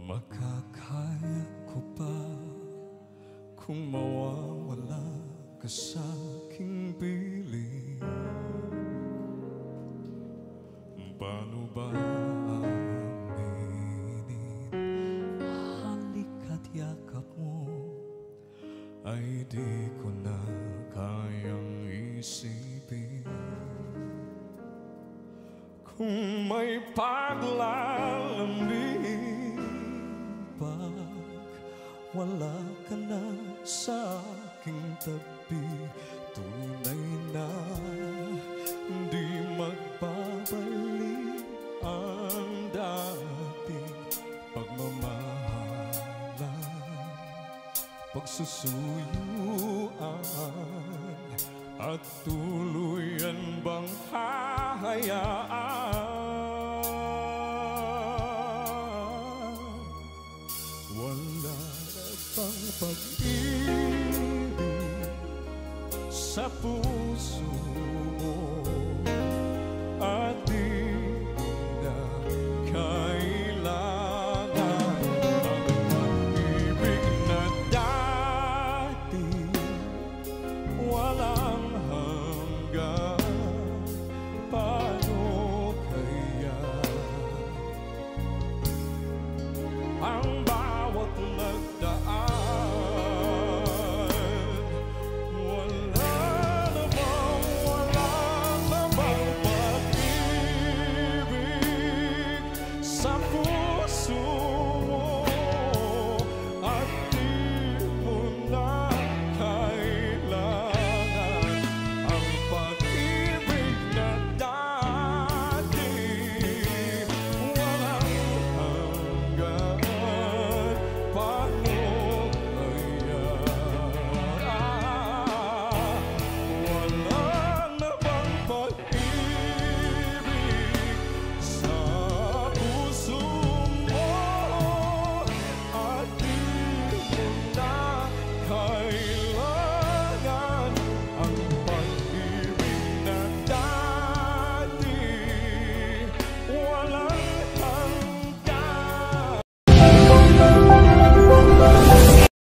Makakaya ko pa kung mawawala ka sa aking piling? Paano ba aminin? Halika't yakap mo ay di ko na kayang isipin. Kung may paglalambing pag wala ka na sa aking tabi, tunay na di magbabalik ang dating pagmamahalan, pagsusuyuan at tuluyan bang hahayaan? Wala na bang pag-ibig sa puso mo?